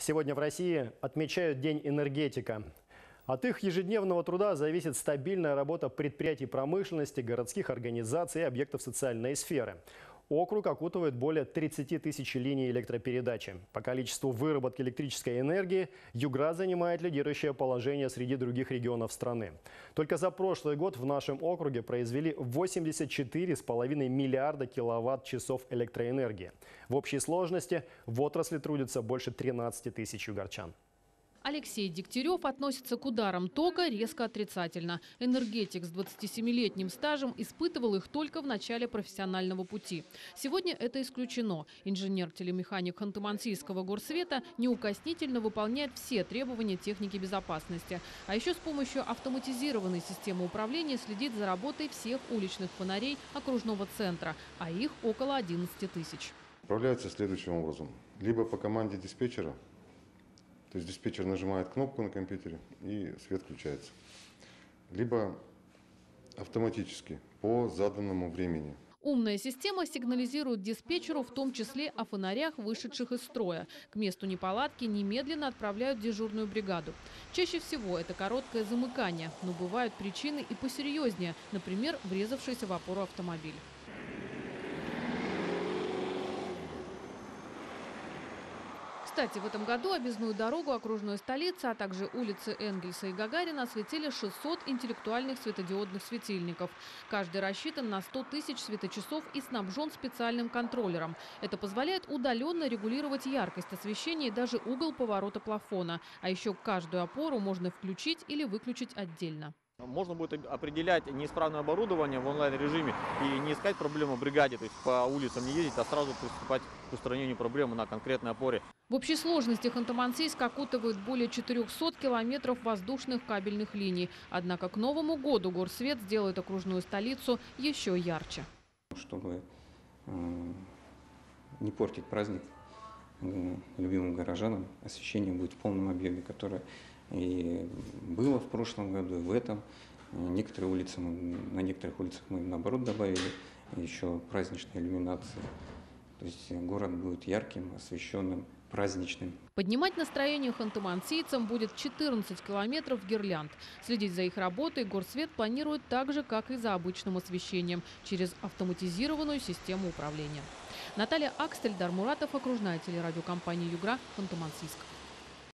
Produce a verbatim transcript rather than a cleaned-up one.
Сегодня в России отмечают День энергетика. От их ежедневного труда зависит стабильная работа предприятий промышленности, городских организаций и объектов социальной сферы. Округ окутывает более тридцати тысяч линий электропередачи. По количеству выработки электрической энергии Югра занимает лидирующее положение среди других регионов страны. Только за прошлый год в нашем округе произвели восемьдесят четыре с половиной миллиарда киловатт-часов электроэнергии. В общей сложности в отрасли трудится больше тринадцати тысяч югорчан. Алексей Дегтярев относится к ударам тока резко отрицательно. Энергетик с двадцатисемилетним стажем испытывал их только в начале профессионального пути. Сегодня это исключено. Инженер-телемеханик Ханты-Мансийского горсвета неукоснительно выполняет все требования техники безопасности. А еще с помощью автоматизированной системы управления следит за работой всех уличных фонарей окружного центра, а их около одиннадцати тысяч. Управляется следующим образом. Либо по команде диспетчера. То есть диспетчер нажимает кнопку на компьютере и свет включается. Либо автоматически по заданному времени. Умная система сигнализирует диспетчеру в том числе о фонарях, вышедших из строя. К месту неполадки немедленно отправляют дежурную бригаду. Чаще всего это короткое замыкание, но бывают причины и посерьезнее, например, врезавшийся в опору автомобиль. Кстати, в этом году объездную дорогу окружной столицы, а также улицы Энгельса и Гагарина осветили шестьсот интеллектуальных светодиодных светильников. Каждый рассчитан на сто тысяч светочасов и снабжен специальным контроллером. Это позволяет удаленно регулировать яркость освещения и даже угол поворота плафона. А еще каждую опору можно включить или выключить отдельно. Можно будет определять неисправное оборудование в онлайн-режиме и не искать проблему в бригаде, то есть по улицам не ездить, а сразу приступать к устранению проблемы на конкретной опоре. В общей сложности Ханты-Мансийск окутывает более четырёхсот километров воздушных кабельных линий. Однако к Новому году горсвет сделает окружную столицу еще ярче. Чтобы э, не портить праздник э, любимым горожанам, освещение будет в полном объеме, которое и было в прошлом году, и в этом. Некоторые улицы, на некоторых улицах мы наоборот добавили еще праздничные иллюминации. То есть город будет ярким, освещенным, праздничным. Поднимать настроение ханты-мансийцам будет четырнадцать километров гирлянд. Следить за их работой горсвет планирует так же, как и за обычным освещением, через автоматизированную систему управления. Наталья Акстель, Дар Муратов, окружная телерадиокомпания «Югра», Ханты-Мансийск.